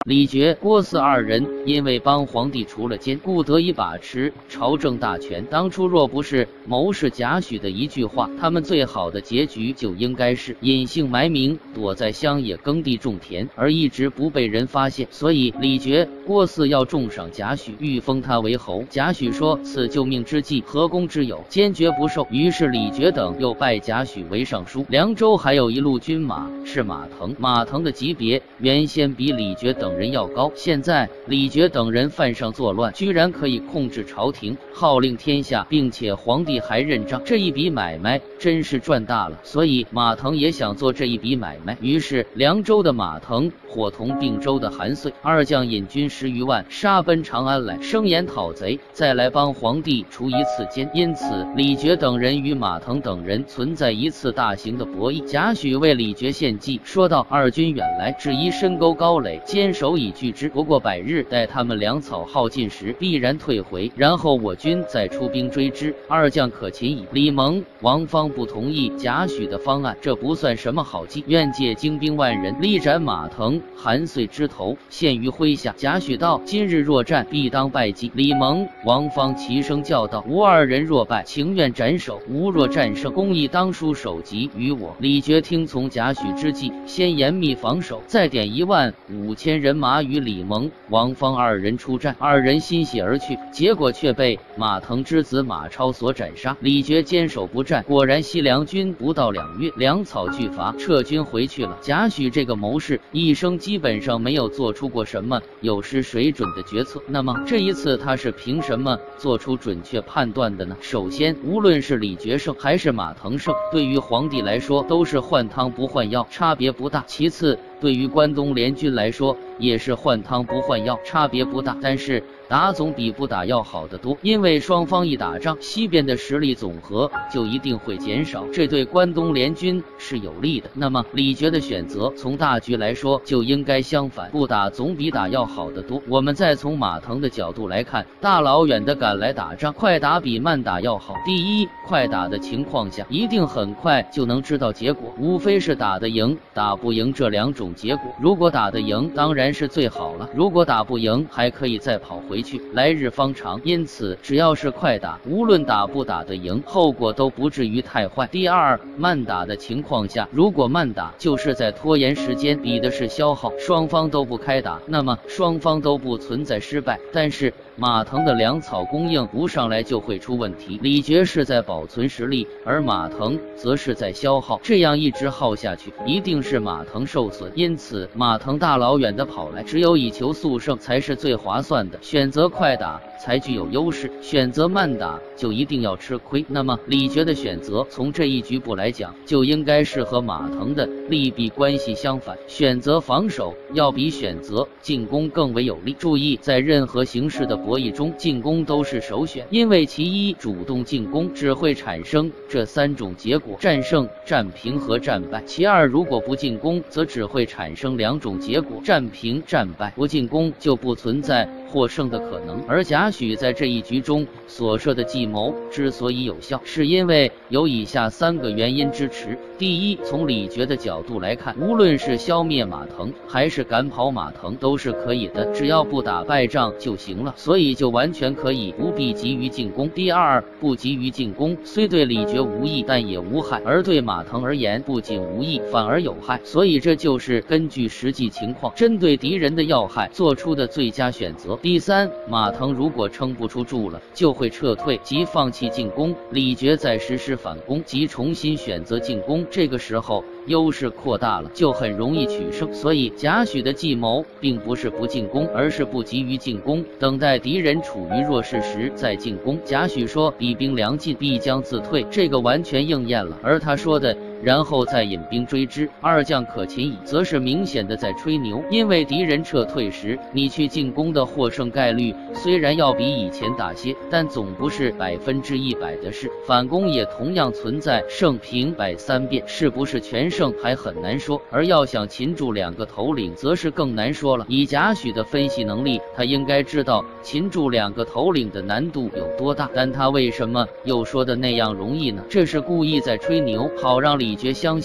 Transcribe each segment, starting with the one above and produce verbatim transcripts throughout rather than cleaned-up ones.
李傕、郭汜二人因为帮皇帝除了奸，故得以把持朝政大权。当初若不是谋士贾诩的一句话，他们最好的结局就应该是隐姓埋名，躲在乡野耕地种田，而一直不被人发现。所以李傕、郭汜要重赏贾诩，欲封他为侯。贾诩说：“此救命之计，何公之有？”坚决不受。于是李傕等又拜贾诩为尚书。凉州还有一路军马是马腾，马腾的级别原先比李傕等人要高，现在李傕等人犯上作乱，居然可以控制朝廷，号令天下，并且皇帝还认账，这一笔买卖真是赚大了。所以马腾也想做这一笔买卖。于是凉州的马腾伙同并州的韩遂二将引军十余万杀奔长安来，声言讨贼，再来帮皇帝除一次奸。因此李傕等人与马腾等人存在一次大型的博弈。贾诩为李傕献计，说道：“二军远来，只宜深沟高垒，坚守以拒之。不过百日，待他们粮草耗尽时，必然退回，然后我军再出兵追之，二将可擒矣。”李蒙、王方不同意贾诩的方案，这不算什么好计，愿借精兵万人，力斩马腾、韩遂之头，献于麾下。贾诩道：“今日若战，必当败绩。”李蒙、王方齐声叫道：“吾二人若败，情愿斩首；吾若战胜，公亦当书首级于我。”李傕听从贾诩之计，先严密防守，再点一万五千人马与李蒙、王方二人出战。二人欣喜而去，结果却被马腾之子马超所斩杀。李傕坚守不战，果然西凉军不到两月，粮草俱乏，撤军回去了。贾诩这个谋士一生基本上没有做出过什么有失水准的决策，那么这一次他是凭什么做出准确判断的呢？首先，无论是李傕胜还是马腾胜，对于皇帝来说都是换汤不换药，差别不大。其次，对于关东联军来说也是换汤不换药，差别不大。但是打总比不打要好得多，因为双方一打仗，西边的实力总和就一定会减少，这对关东联军是有利的。那么李傕的选择从大局来说就应该相反，不打总比打要好得多。我们再从马腾的角度来看，大老远的赶来打仗，快打比慢打要好。第一，快打的情况下一定很快就能知道结果，无非是打得赢打不赢这两种结果。如果打得赢当然是最好了，如果打不赢还可以再跑回去，来日方长。因此只要是快打，无论打不打得赢，后果都不至于太坏。第二，慢打的情况下，如果慢打就是在拖延时间，比的是消耗，双方都不开打，那么双方都不存在失败，但是马腾的粮草供应不上来就会出问题。李傕是在保存实力，而马腾则是在消耗，这样一直耗下去，一定是马腾受损。因此马腾大老远的跑来，只有以求速胜才是最划算的，选择快打才具有优势，选择慢打就一定要吃亏。那么李傕的选择从这一局部来讲，就应该是和马腾的利弊关系相反，选择防守要比选择进攻更为有利。注意，在任何形式的博弈中，进攻都是首选，因为其一，主动进攻只会产生这三种结果：战胜、战平和战败。其二，如果不进攻，则只会产生两种结果：战平、战败。不进攻就不存在获胜的可能。而贾诩在这一局中所设的计谋之所以有效，是因为有以下三个原因支持。第一，从李傕的角度来看，无论是消灭马腾还是赶跑马腾都是可以的，只要不打败仗就行了，所以就完全可以不必急于进攻。第二，不急于进攻虽对李傕无益，但也无害，而对马腾而言不仅无益反而有害，所以这就是根据实际情况，针对敌人的要害做出的最佳选择。第三，马腾如果撑不出住了，就会撤退即放弃进攻，李傕再实施反攻即重新选择进攻，这个时候优势扩大了，就很容易取胜。所以贾诩的计谋并不是不进攻，而是不急于进攻，等待敌人处于弱势时再进攻。贾诩说彼兵粮尽，必将自退，这个完全应验了。而他说的然后再引兵追之，二将可擒矣，则是明显的在吹牛。因为敌人撤退时，你去进攻的获胜概率虽然要比以前大些，但总不是百分之一百的事。反攻也同样存在胜平败三变，是不是全胜还很难说。而要想擒住两个头领，则是更难说了。以贾诩的分析能力，他应该知道擒住两个头领的难度有多大，但他为什么又说的那样容易呢？这是故意在吹牛，好让李傕相信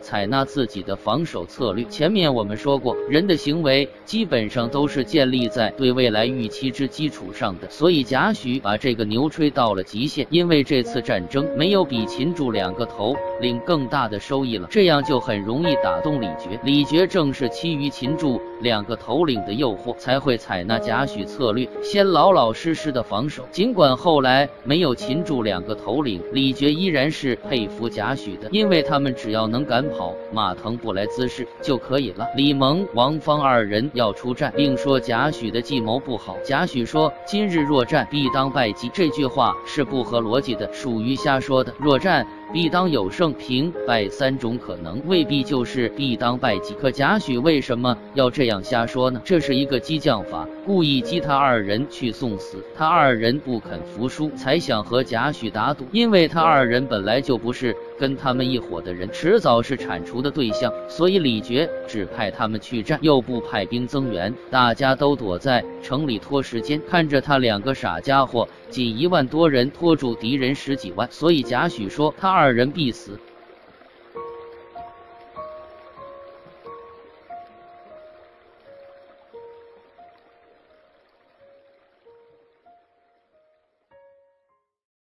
采纳自己的防守策略。前面我们说过，人的行为基本上都是建立在对未来预期之基础上的，所以贾诩把这个牛吹到了极限。因为这次战争没有比擒住两个头领更大的收益了，这样就很容易打动李傕。李傕正是基于擒住两个头领的诱惑，才会采纳贾诩策略，先老老实实的防守。尽管后来没有擒住两个头领，李傕依然是佩服贾诩的，因为他们只要能赶跑马腾不来滋事就可以了。李蒙、王方二人要出战，并说贾诩的计谋不好。贾诩说：“今日若战，必当败绩。”这句话是不合逻辑的，属于瞎说的。若战必当有胜，平败三种可能，未必就是必当败绩。可贾诩为什么要这样瞎说呢？这是一个激将法，故意激他二人去送死。他二人不肯服输，才想和贾诩打赌。因为他二人本来就不是跟他们一伙的人，迟早是铲除的对象，所以李傕只派他们去战，又不派兵增援，大家都躲在城里拖时间，看着他两个傻家伙仅一万多人拖住敌人十几万，所以贾诩说他二人必死。